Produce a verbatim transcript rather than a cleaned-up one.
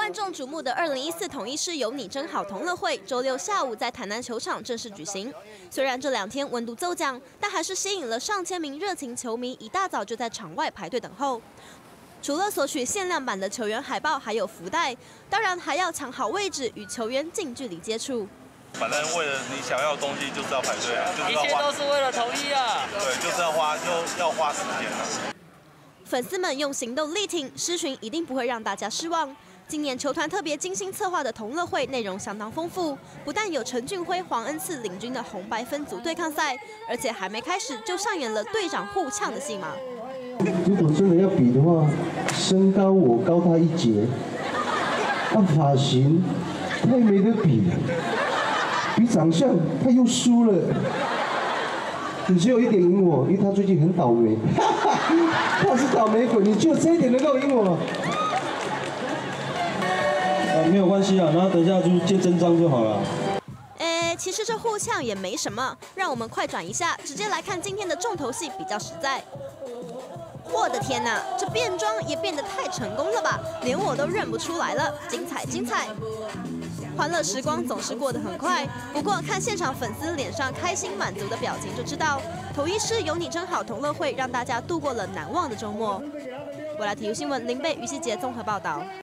万众瞩目的二零一四统一狮有你真好同乐会，周六下午在台南球场正式举行。虽然这两天温度骤降，但还是吸引了上千名热情球迷一大早就在场外排队等候。除了索取限量版的球员海报，还有福袋，当然还要抢好位置，与球员近距离接触。 反正为了你想要的东西，就是要排队啊，就是要花。 一切都是为了统一啊！ 对，就是要花，就要花时间啊。 粉丝们用行动力挺，狮群一定不会让大家失望。今年球团特别精心策划的同乐会内容相当丰富，不但有陈俊辉、黄恩赐领军的红白分组对抗赛，而且还没开始就上演了队长互呛的戏码。 如果真的要比的话，身高我高他一截，那发型他也没得比，比长相他又输了。你只有一点赢我，因为他最近很倒霉，他是倒霉鬼，你就这一点能够赢我。啊，没有关系啊，然后等一下就接真章就好了。 哎，其实这互呛也没什么，让我们快转一下，直接来看今天的重头戏比较实在。我的天哪，这变装也变得太成功了吧，连我都认不出来了，精彩精彩！欢乐时光总是过得很快，不过看现场粉丝脸上开心满足的表情就知道，统一狮有你真好同乐会让大家度过了难忘的周末。未来体育新闻林贝、于希杰综合报道。